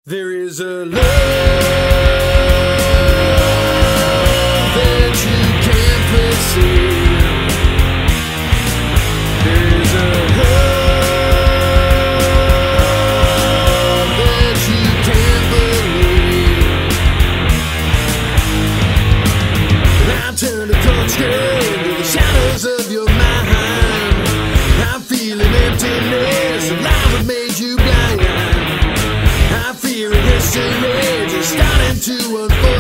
There is a love that you can't perceive. There's a love that you can't believe. And I turn to Corkscrew into the shadows of your mind. I'm feeling emptiness, and lies have made you blind. I fear this rage is starting to unfold.